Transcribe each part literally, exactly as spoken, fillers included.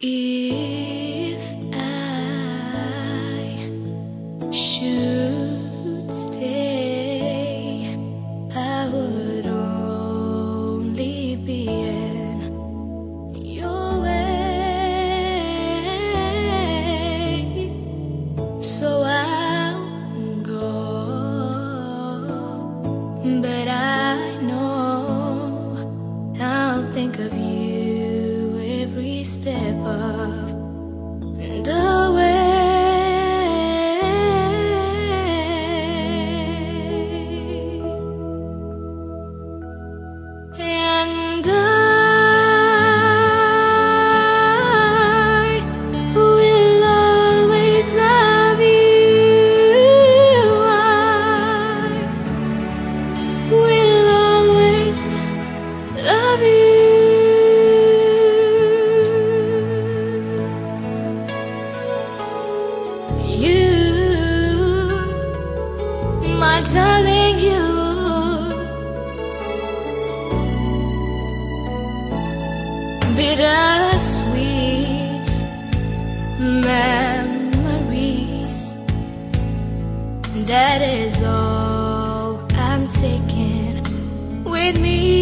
If I should stay, I would only be in your way. So I'll go, but I know I'll think of you every step of the way. And I will always love you. I will always love you. You, my darling, you, bittersweet memories. That is all I'm taking with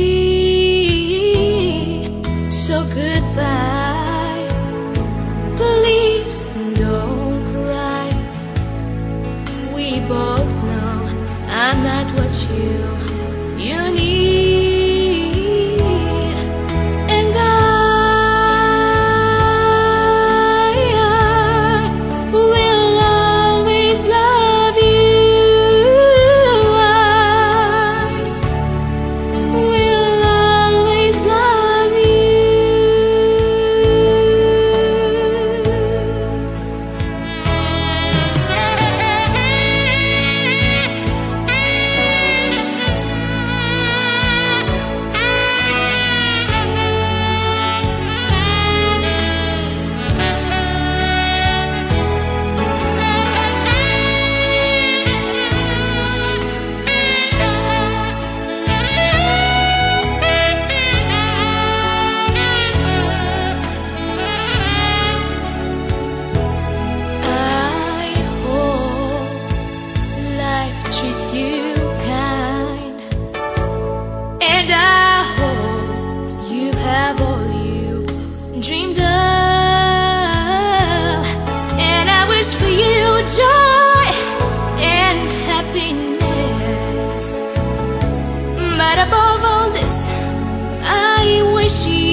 me. So goodbye, please don't cry. We both know I'm not what you you need, and I, I will always love you. I will always love you. Treats you kind, and I hope you have all you dreamed of, and I wish for you joy and happiness, but above all this, I wish you